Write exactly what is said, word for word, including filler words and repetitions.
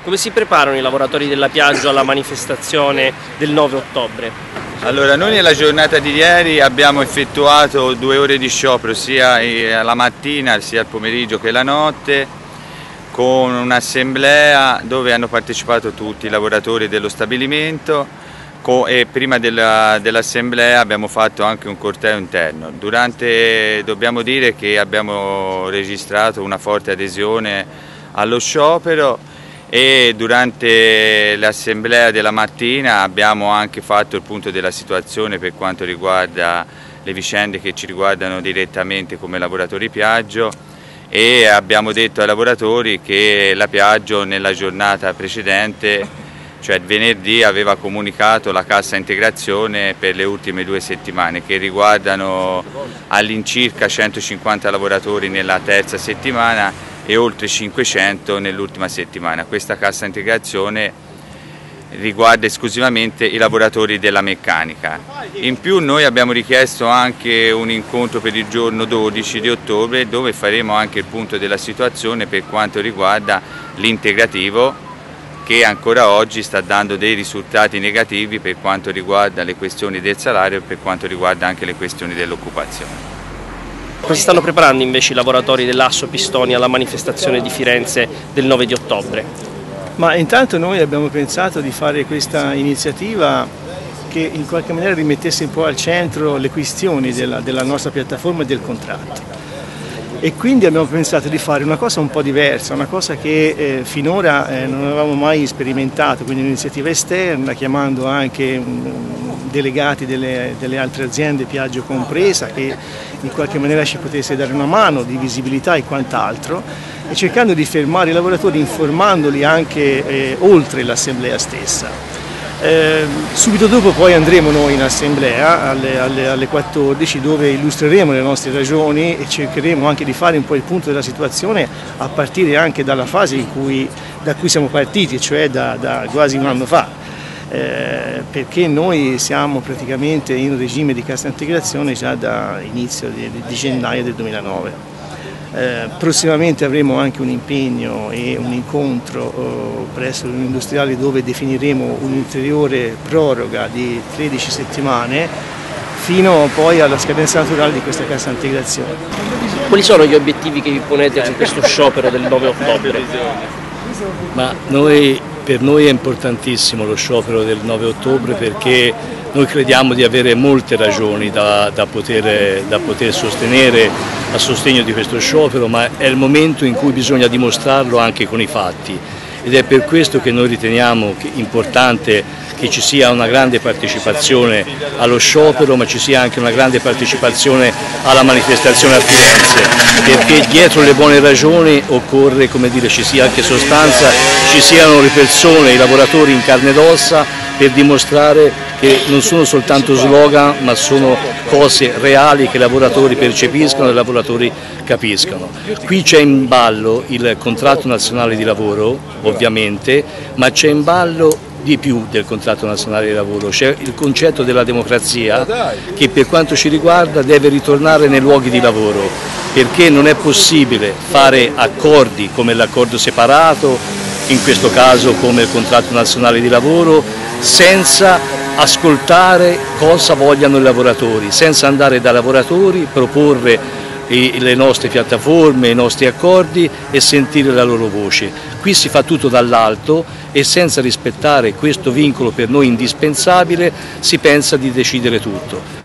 Come si preparano i lavoratori della Piaggio alla manifestazione del nove ottobre? Allora, noi nella giornata di ieri abbiamo effettuato due ore di sciopero, sia la mattina sia il pomeriggio che la notte, con un'assemblea dove hanno partecipato tutti i lavoratori dello stabilimento e prima dell'assemblea abbiamo fatto anche un corteo interno. Durante, dobbiamo dire che abbiamo registrato una forte adesione allo sciopero e durante l'assemblea della mattina abbiamo anche fatto il punto della situazione per quanto riguarda le vicende che ci riguardano direttamente come lavoratori Piaggio, e abbiamo detto ai lavoratori che la Piaggio nella giornata precedente, cioè il venerdì, aveva comunicato la cassa integrazione per le ultime due settimane che riguardano all'incirca centocinquanta lavoratori nella terza settimana e oltre cinquecento nell'ultima settimana. Questa cassa integrazione riguarda esclusivamente i lavoratori della meccanica. In più noi abbiamo richiesto anche un incontro per il giorno dodici di ottobre dove faremo anche il punto della situazione per quanto riguarda l'integrativo, che ancora oggi sta dando dei risultati negativi per quanto riguarda le questioni del salario e per quanto riguarda anche le questioni dell'occupazione. Come si stanno preparando invece i lavoratori dell'Asso Pistoni alla manifestazione di Firenze del nove di ottobre? Ma intanto noi abbiamo pensato di fare questa iniziativa che in qualche maniera rimettesse un po' al centro le questioni della, della nostra piattaforma e del contratto. E quindi abbiamo pensato di fare una cosa un po' diversa, una cosa che eh, finora eh, non avevamo mai sperimentato, quindi un'iniziativa esterna, chiamando anche um, delegati delle, delle altre aziende, Piaggio compresa, che in qualche maniera ci potesse dare una mano di visibilità e quant'altro, e cercando di fermare i lavoratori, informandoli anche eh, oltre l'assemblea stessa. Eh, subito dopo poi andremo noi in assemblea alle, alle, alle quattordici, dove illustreremo le nostre ragioni e cercheremo anche di fare un po' il punto della situazione a partire anche dalla fase in cui, da cui siamo partiti, cioè da, da quasi un anno fa, eh, perché noi siamo praticamente in regime di cassa integrazione già da inizio di, di gennaio del duemilanove. Eh, prossimamente avremo anche un impegno e un incontro eh, presso gli industriali dove definiremo un'ulteriore proroga di tredici settimane fino poi alla scadenza naturale di questa cassa integrazione. Quali sono gli obiettivi che vi ponete con questo sciopero del nove ottobre? Ma noi, per noi è importantissimo lo sciopero del nove ottobre perché noi crediamo di avere molte ragioni da, da, poter, da poter sostenere a sostegno di questo sciopero, ma è il momento in cui bisogna dimostrarlo anche con i fatti, ed è per questo che noi riteniamo importante che ci sia una grande partecipazione allo sciopero, ma ci sia anche una grande partecipazione alla manifestazione a Firenze, perché dietro le buone ragioni occorre, come dire, ci sia anche sostanza, ci siano le persone, i lavoratori in carne ed ossa, per dimostrare che non sono soltanto slogan, ma sono cose reali che i lavoratori percepiscono e i lavoratori capiscono. Qui c'è in ballo il contratto nazionale di lavoro, ovviamente, ma c'è in ballo di più del contratto nazionale di lavoro, c'è il concetto della democrazia che per quanto ci riguarda deve ritornare nei luoghi di lavoro, perché non è possibile fare accordi come l'accordo separato, in questo caso come il contratto nazionale di lavoro, senza ascoltare cosa vogliano i lavoratori, senza andare dai lavoratori, proporre le nostre piattaforme, i nostri accordi e sentire la loro voce. Qui si fa tutto dall'alto e senza rispettare questo vincolo per noi indispensabile si pensa di decidere tutto.